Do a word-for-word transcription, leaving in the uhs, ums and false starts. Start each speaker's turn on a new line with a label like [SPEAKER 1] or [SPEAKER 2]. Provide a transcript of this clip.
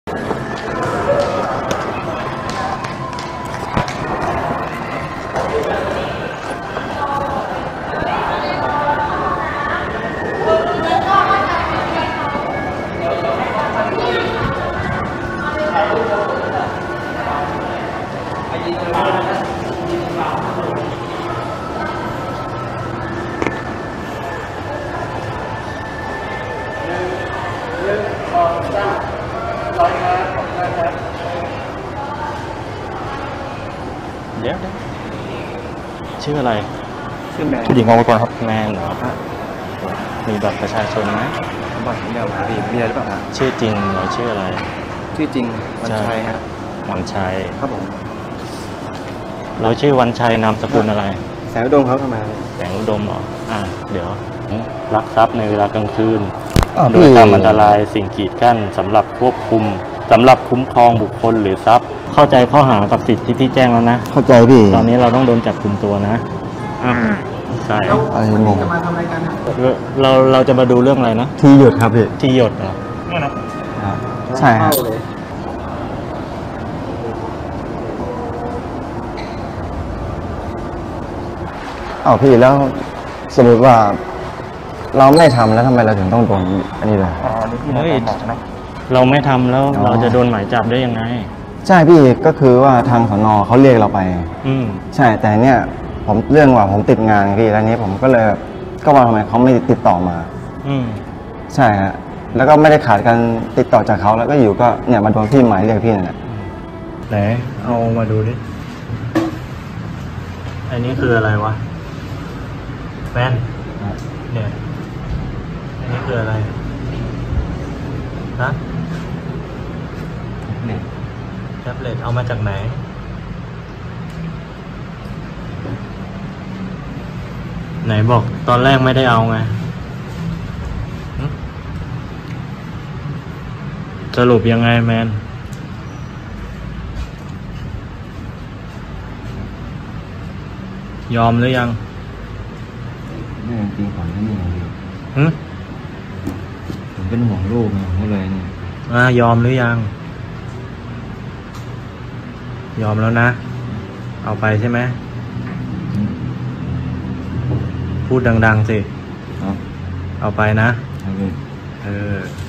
[SPEAKER 1] เดี๋ยวชื่ออะไร
[SPEAKER 2] ชื่อแมน
[SPEAKER 1] ผู้หญิงออกมาก่อนครับแมนเหรอมีบัตรประชาชนไหม
[SPEAKER 2] บัตรเดียวครับพี่มีอะไรหรือเปล่าครับ
[SPEAKER 1] ชื่อจริงหรือชื่ออะไร
[SPEAKER 2] ชื่อจริงวันชัยครับ
[SPEAKER 1] วันชัย
[SPEAKER 2] ครับผม
[SPEAKER 1] เราชื่อวันชัยนามสกุลอะไร
[SPEAKER 2] แสงอุดมครับทำไม
[SPEAKER 1] แสงอุดมเหรออ่าเดี๋ยวลักทรัพย์ในเวลากลางคืนโด
[SPEAKER 3] ย
[SPEAKER 1] ทำอันตรายสิ่งกีดกั้นสำหรับควบคุมสำหรับคุ้มครองบุคคลหรือทรัพย์เข้าใจข้อหากับสิทธิ์ที่พี่แจ้งแล้วนะ
[SPEAKER 3] เข้าใจพี่
[SPEAKER 1] ตอนนี้เราต้องโดนจับกุมตัวนะใช่
[SPEAKER 3] อะไรงง
[SPEAKER 1] เราเราจะมาดูเรื่องอะไรนะ
[SPEAKER 3] ที่หยดครับพี่
[SPEAKER 1] ที่หยดเหรอ
[SPEAKER 3] ใช่ครับอ้าวพี่แล้วสมมติว่าเราไม่ทำแล้วทำไมเราถึงต้องโดนอันนี้เลย
[SPEAKER 2] อ๋อนี่พี่นะบอกใช่ไหม
[SPEAKER 1] เราไม่ทำแล้วเราจะโดนหมายจับได้ยังไง
[SPEAKER 3] ใช่พี่ก็คือว่าทางสน.เขาเรียกเราไป
[SPEAKER 1] อืม
[SPEAKER 3] ใช่แต่เนี่ยผมเรื่องว่าผมติดงานพี่แล้วนี้ผมก็เลยก็ว่าทำไมเขาไม่ติดต่อมา
[SPEAKER 1] อืม
[SPEAKER 3] ใช่ฮะแล้วก็ไม่ได้ขาดการติดต่อจากเขาแล้วก็อยู่ก็เนี่ยมาโดนพี่หมายเรียกพี่เนี่ย
[SPEAKER 1] ไหนเอามาดูดิอันนี้คืออะไรวะแว่นเนี่ยอันนี้คืออะไรฮะแท็บเล็ตเอามาจากไหนไหนบอกตอนแรกไม่ได้เอาไงสรุปยังไงแมนยอมหรือยัง
[SPEAKER 3] ไม่จริงผมไม่มีอะไร
[SPEAKER 1] หึ
[SPEAKER 3] ผมเป็นห่วงลูกไงผมก็เลยเนี่ย
[SPEAKER 1] อ่ายอมหรือยังยอมแล้วนะเอาไปใช่ไหมพูดดังๆสิเอาไปนะเออ